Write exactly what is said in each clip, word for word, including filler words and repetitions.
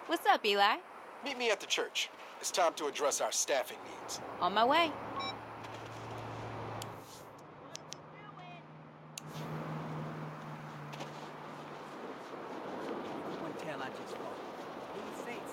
What's up, Eli? Meet me at the church. It's time to address our staffing needs. On my way. One tail I just fought. Who's Saints?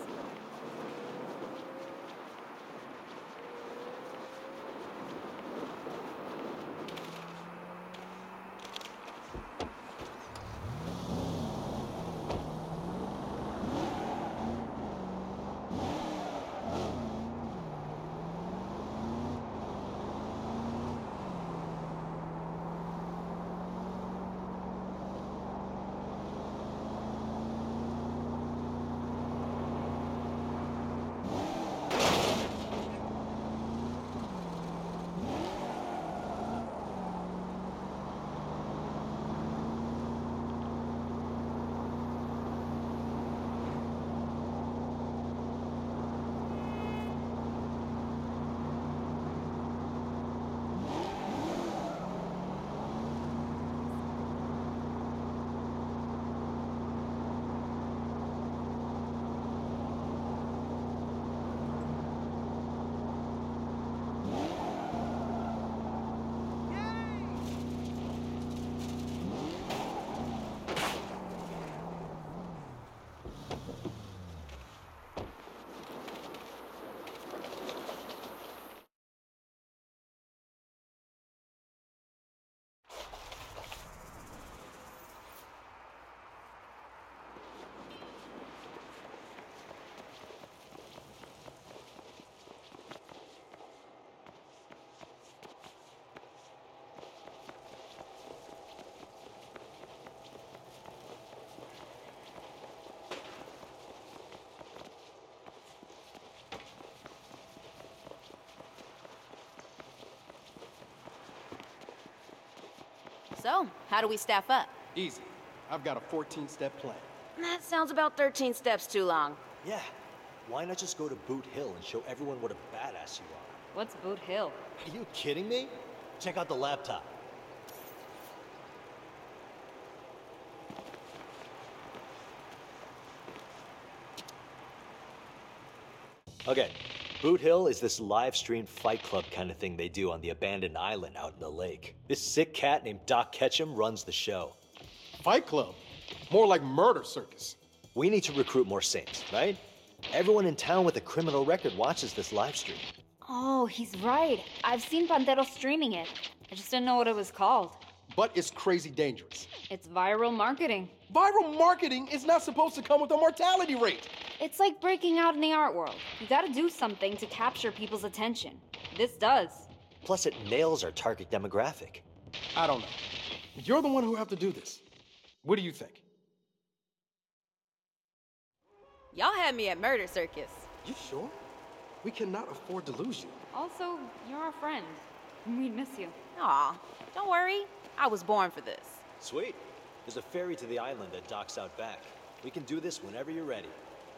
So, how do we staff up? Easy. I've got a fourteen-step plan. That sounds about thirteen steps too long. Yeah. Why not just go to Boot Hill and show everyone what a badass you are? What's Boot Hill? Are you kidding me? Check out the laptop. Okay, Boot Hill is this live-streamed fight club kind of thing they do on the abandoned island out in the lake. This sick cat named Doc Ketchum runs the show. Fight Club? More like murder circus. We need to recruit more Saints, right? Everyone in town with a criminal record watches this live stream. Oh, he's right. I've seen Panteros streaming it. I just didn't know what it was called. But it's crazy dangerous. It's viral marketing. Viral marketing is not supposed to come with a mortality rate. It's like breaking out in the art world. You gotta do something to capture people's attention. This does. Plus, it nails our target demographic. I don't know. You're the one who have to do this. What do you think? Y'all had me at Murder Circus. You sure? We cannot afford to lose you. Also, you're our friend. We miss you. Aw, don't worry. I was born for this. Sweet. There's a ferry to the island that docks out back. We can do this whenever you're ready.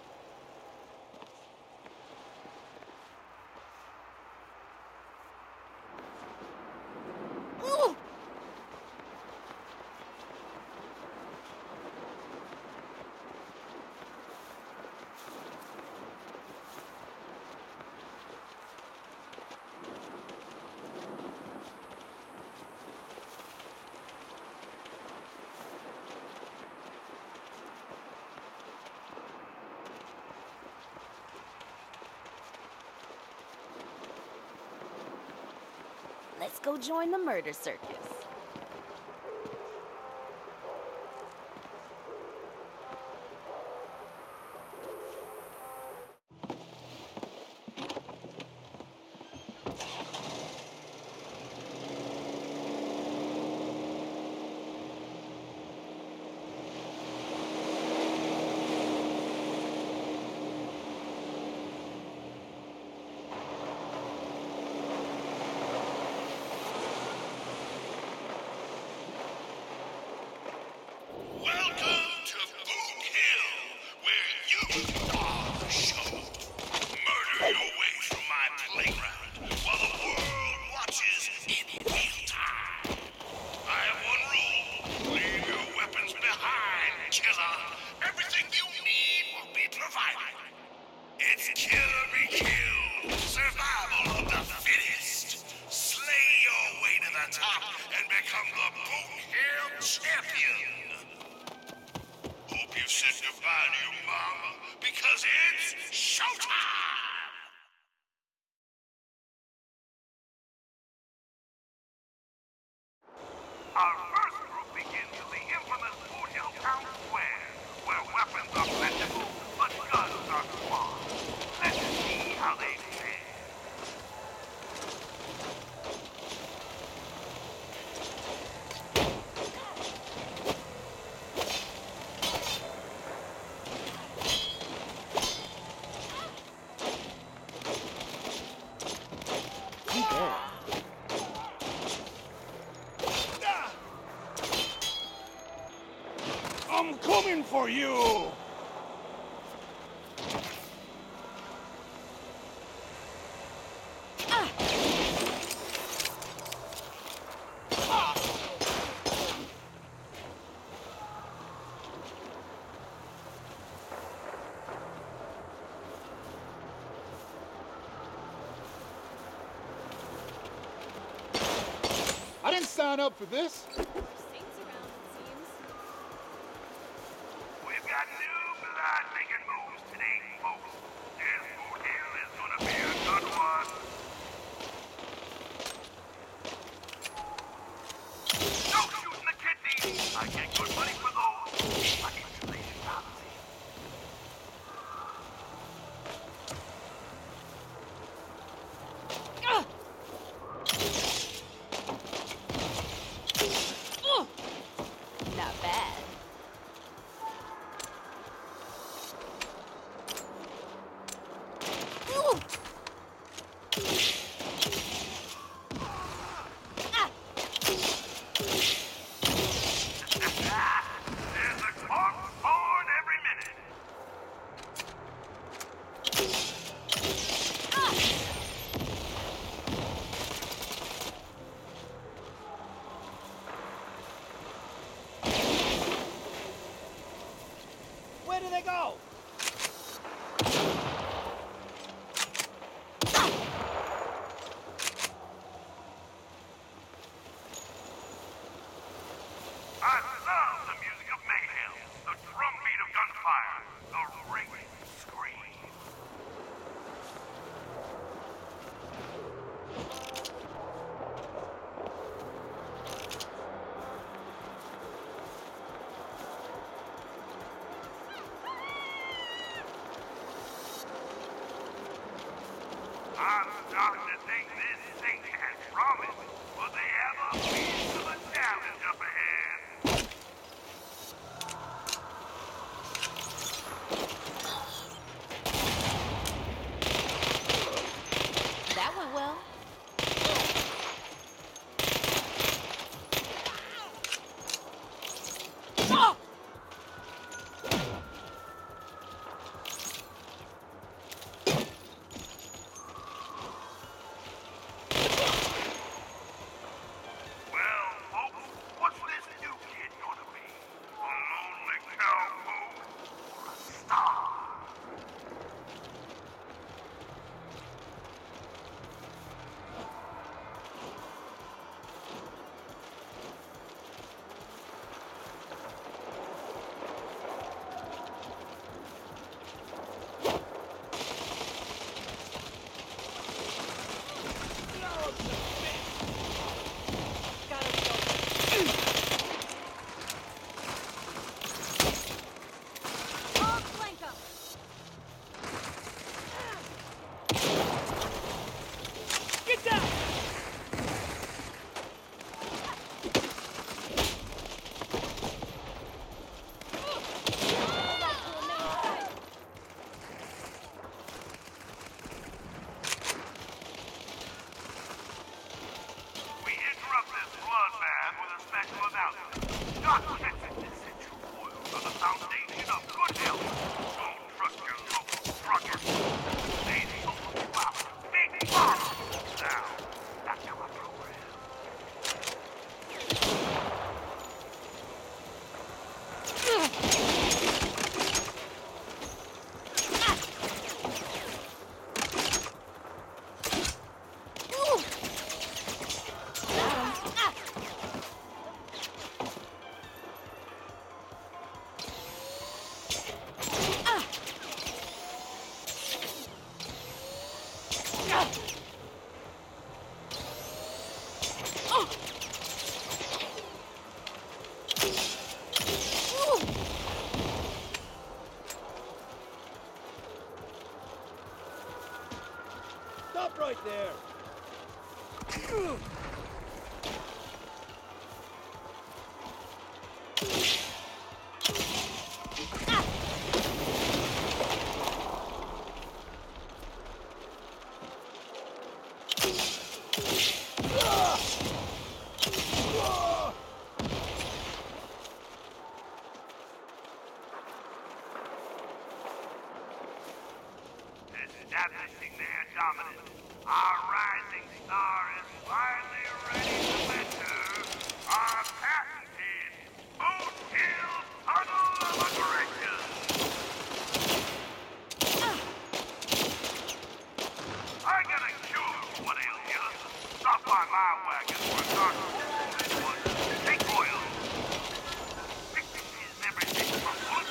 Ooh! Let's go join the murder circus. top and become the Boot Hill champion. Hope you said goodbye to your mama, because it's showtime! Our first group begins in the infamous Boot Hill Town Square, where weapons are plentiful, but guns are sparse. Let's see how they fare. I'm coming for you! I didn't sign up for this. We've got new blood making moves today, folks. This Boot Hill is gonna be a good one. No shooting the kidneys! I get good money for those. My installation policy. Not bad. There's a corpse born every minute. Where do they go? I love the music of mayhem, the drumbeat of gunfire, the ringing scream. I'm starting to think this thing has promise. Will they ever please to the challenge up ahead? That went well. Well, folks, what's this there. Establishing their dominance, our rising star is finally ready to enter our patented Boot Hill Tunnel of Aggression. I got a cure for what ails you. Stop by my wagon for a dark wood. Take oil. Fixing is everything from wood.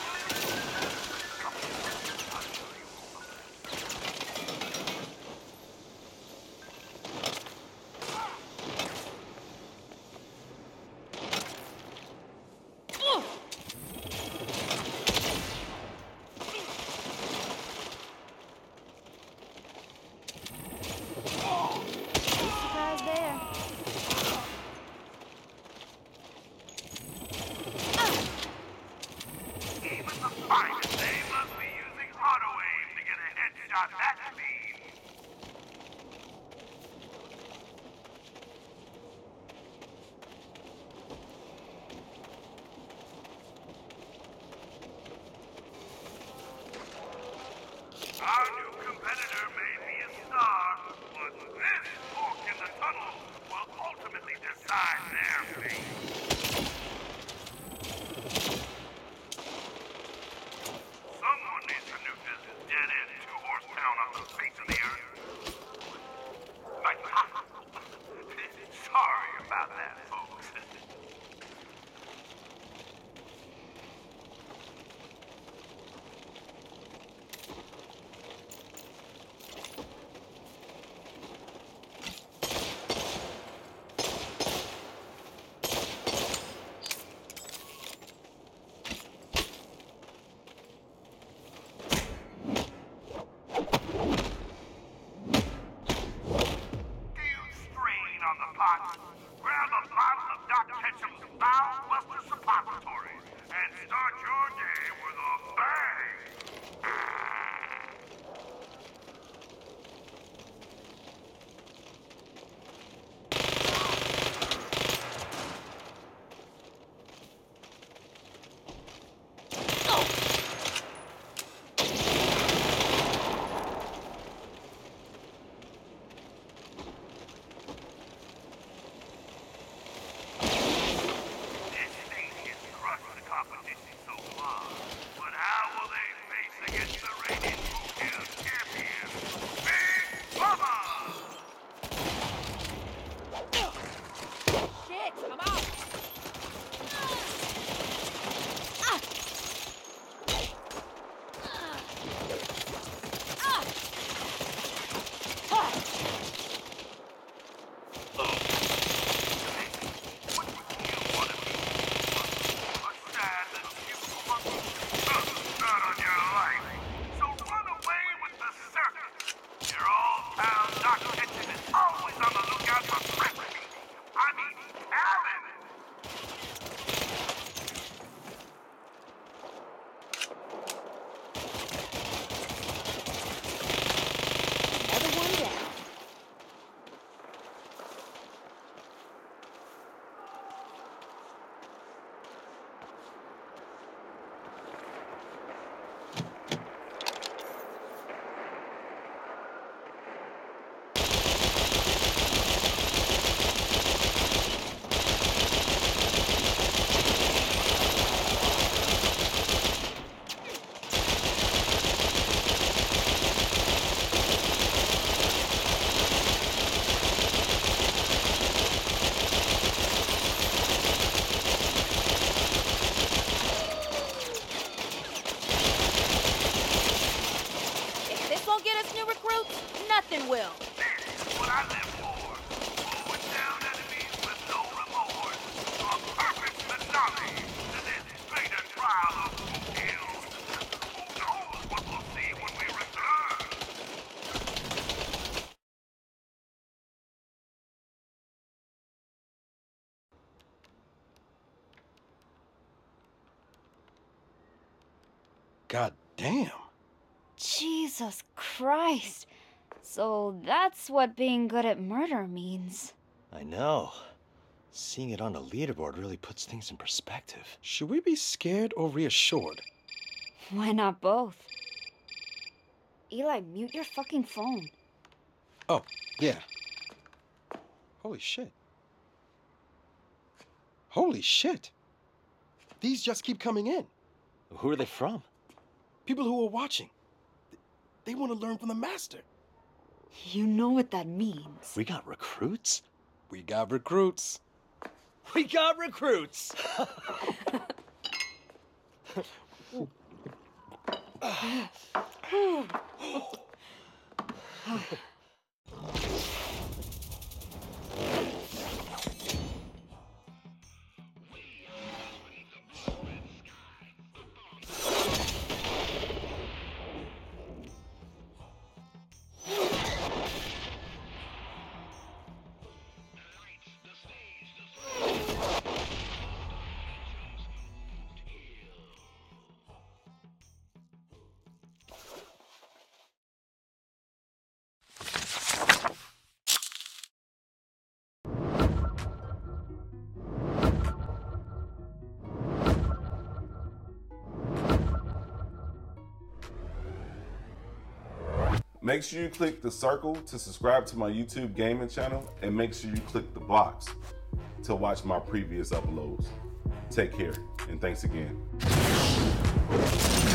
Surprise there. Even the finest, they must be using auto-aim to get a headshot that speed. Our new competitor may be a star, but this fork in the tunnel will ultimately decide their fate. Someone needs to nuke this dead-end two-horse town off the face of the earth. Like, sorry about that, folks. On the pot, grab a bottle of Doc Ketchum's Bowel Buster Suppository and start your day with a bang! God damn. Jesus Christ. So that's what being good at murder means. I know. Seeing it on a leaderboard really puts things in perspective. Should we be scared or reassured? Why not both? Eli, mute your fucking phone. Oh, yeah. Holy shit. Holy shit. These just keep coming in. Who are they from? People who are watching. They want to learn from the master. You know what that means. We got recruits? We got recruits. We got recruits! Make sure you click the circle to subscribe to my YouTube gaming channel, and make sure you click the box to watch my previous uploads. Take care, and thanks again.